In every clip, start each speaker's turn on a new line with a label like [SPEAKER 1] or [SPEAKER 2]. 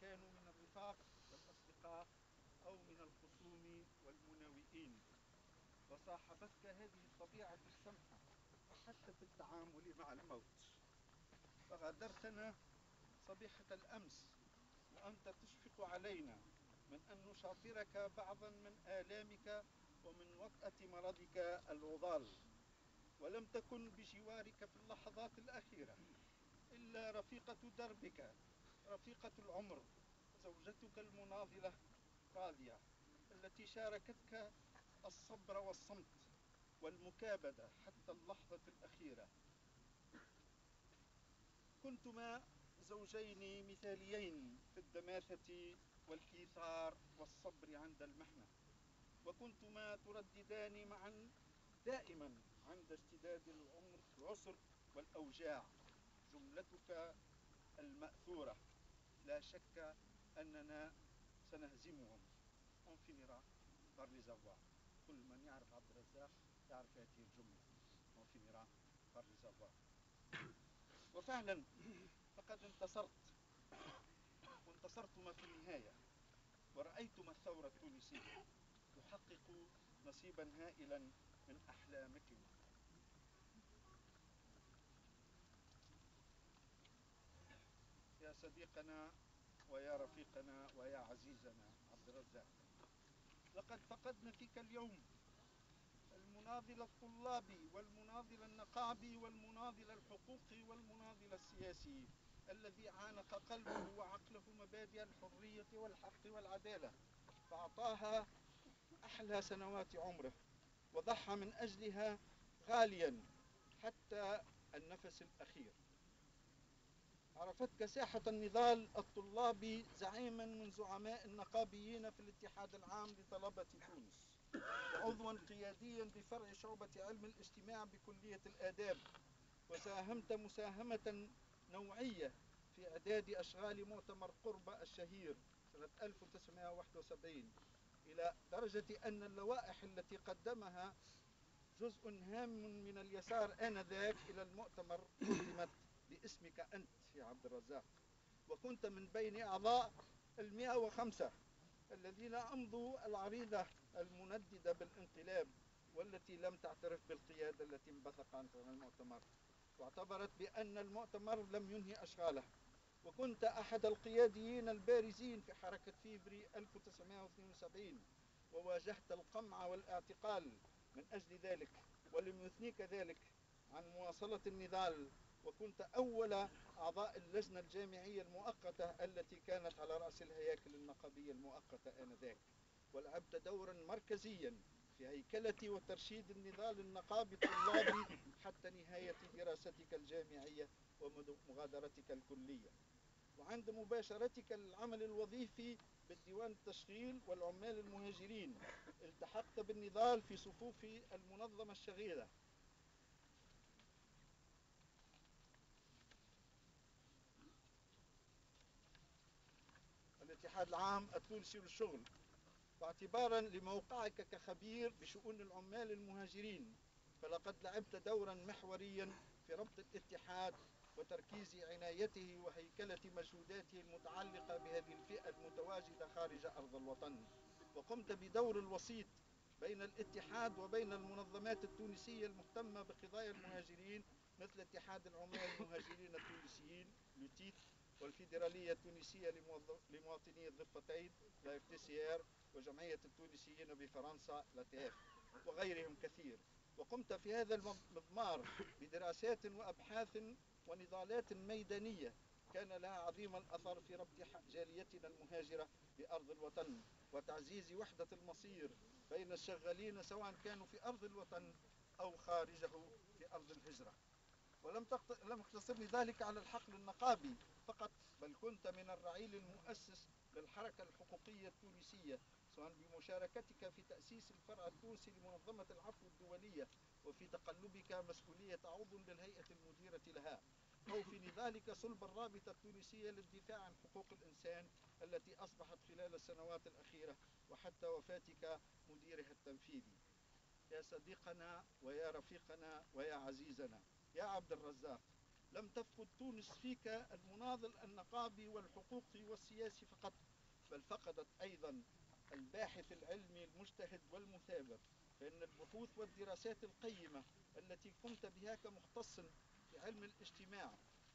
[SPEAKER 1] كانوا من الرفاق والأصدقاء أو من الخصوم والمناوئين. وصاحبتك هذه الطبيعة السمحة حتى في التعامل مع الموت، فغادرتنا صبيحة الأمس وأنت تشفق علينا من أن نشاطرك بعضا من آلامك ومن وطأة مرضك العضال. ولم تكن بجوارك في اللحظات الأخيرة إلا رفيقة دربك، رفيقة العمر، زوجتك المناضلة راضية، التي شاركتك الصبر والصمت والمكابدة حتى اللحظة الأخيرة. كنتما زوجين مثاليين في الدماثة والإيثار والصبر عند المحنة، وكنتما ترددان معا دائما عند اشتداد العسر والأوجاع جملتك المأثورة: لا شك أننا سنهزمهم. on finira par les avoir. كل من يعرف عبد الرزاق يعرف هذه الجملة: on finira par les avoir. وفعلا فقد انتصرت، وانتصرتما في النهاية، ورأيتما الثورة التونسية تحقق نصيبا هائلا من أحلامكما. يا صديقنا ويا رفيقنا ويا عزيزنا عبد الرزاق، لقد فقدنا فيك اليوم المناضل الطلابي والمناضل النقابي والمناضل الحقوقي والمناضل السياسي، الذي عانق قلبه وعقله مبادئ الحرية والحق والعدالة، فأعطاها أحلى سنوات عمره وضحى من أجلها غاليا حتى النفس الأخير. عرفتك ساحة النضال الطلابي زعيما من زعماء النقابيين في الاتحاد العام لطلبة تونس، وعضوا قياديا بفرع شعبة علم الاجتماع بكلية الآداب، وساهمت مساهمة نوعية في إعداد أشغال مؤتمر قربة الشهير سنة 1971، إلى درجة أن اللوائح التي قدمها جزء هام من اليسار آنذاك إلى المؤتمر قدمت باسمك أنت يا عبد الرزاق، وكنت من بين أعضاء 105 الذين أمضوا العريضة المنددة بالانقلاب، والتي لم تعترف بالقيادة التي انبثق عنها المؤتمر، واعتبرت بأن المؤتمر لم ينهي أشغاله. وكنت أحد القياديين البارزين في حركة فيفري 1972، وواجهت القمع والاعتقال من أجل ذلك، ولم يثنيك ذلك عن مواصلة النضال، وكنت أول أعضاء اللجنة الجامعية المؤقتة التي كانت على رأس الهياكل النقابية المؤقتة آنذاك، ولعبت دورا مركزيا في هيكلة وترشيد النضال النقابي الطلابي حتى نهاية دراستك الجامعية ومغادرتك الكلية. وعند مباشرتك العمل الوظيفي بالديوان التشغيل والعمال المهاجرين التحقت بالنضال في صفوف المنظمة الشغيلة الاتحاد العام التونسي للشغل، واعتبارا لموقعك كخبير بشؤون العمال المهاجرين، فلقد لعبت دورا محوريا في ربط الاتحاد وتركيز عنايته وهيكلة مجهوداته المتعلقة بهذه الفئة المتواجدة خارج أرض الوطن، وقمت بدور الوسيط بين الاتحاد وبين المنظمات التونسية المهتمة بقضايا المهاجرين مثل اتحاد العمال المهاجرين التونسيين لوتيت، والفيدرالية التونسية لمواطني الضفتين لا FTCR، وجمعية التونسيين بفرنسا LATF، وغيرهم كثير. وقمت في هذا المضمار بدراسات وأبحاث ونضالات ميدانية كان لها عظيم الأثر في ربط جاليتنا المهاجرة بأرض الوطن وتعزيز وحدة المصير بين الشغالين سواء كانوا في أرض الوطن أو خارجه في أرض الهجرة. لم يقتصر ذلك على الحقل النقابي فقط، بل كنت من الرعيل المؤسس للحركة الحقوقية التونسية، سواء بمشاركتك في تأسيس الفرع التونسي لمنظمة العفو الدولية وفي تقلبك مسؤولية عضو للهيئة المديرة لها، أو في نضالك صلب الرابطة التونسية للدفاع عن حقوق الإنسان التي أصبحت خلال السنوات الأخيرة وحتى وفاتك مديرها التنفيذي. يا صديقنا ويا رفيقنا ويا عزيزنا يا عبد الرزاق، لم تفقد تونس فيك المناضل النقابي والحقوقي والسياسي فقط، بل فقدت أيضا الباحث العلمي المجتهد والمثابر. فإن البحوث والدراسات القيمة التي قمت بها كمختص في علم الاجتماع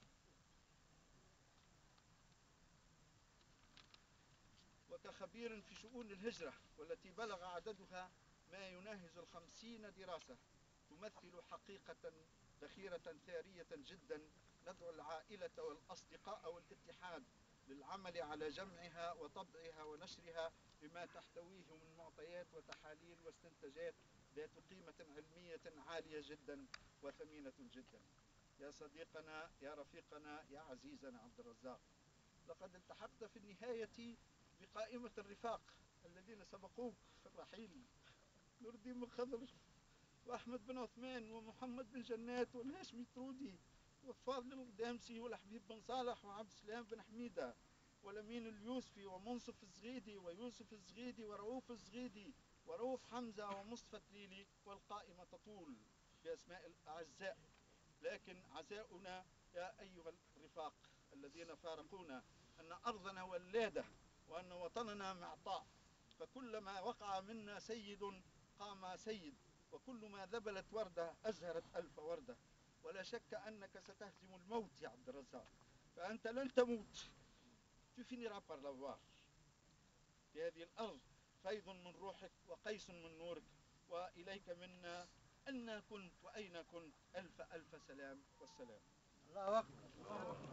[SPEAKER 1] وكخبير في شؤون الهجرة، والتي بلغ عددها ما يناهز 50 دراسة، تمثل حقيقة ذخيرة ثرية جدا. ندعو العائلة والأصدقاء والاتحاد للعمل على جمعها وطبعها ونشرها بما تحتويه من معطيات وتحاليل واستنتاجات ذات قيمة علمية عالية جدا وثمينة جدا. يا صديقنا، يا رفيقنا، يا عزيزنا عبد الرزاق، لقد التحقت في النهاية بقائمة الرفاق الذين سبقوك في الرحيل: نور الدين بن خضر، وأحمد بن عثمان، ومحمد بن جنات، والهاشمي ترودي، وفاضل القدامسي، والحبيب بن صالح، وعبد السلام بن حميدة، ولمين اليوسفي، ومنصف الزغيدي، ويوسف الزغيدي، ورؤوف الزغيدي، ورؤوف حمزة، ومصطفى تليلي. والقائمة تطول بأسماء الأعزاء، لكن عزاؤنا يا أيها الرفاق الذين فارقونا أن أرضنا ولادة، وأن وطننا معطاء، فكلما وقع منا سيد قام سيد، وكل ما ذبلت وردة أزهرت ألف وردة. ولا شك أنك ستهزم الموت يا عبد الرزاق، فأنت لن تموت. Tu finiras par l'avoir. في هذه الأرض فيض من روحك وقيس من نورك، وإليك منا أن كنت وأين كنت ألف ألف سلام والسلام.
[SPEAKER 2] الله أكبر.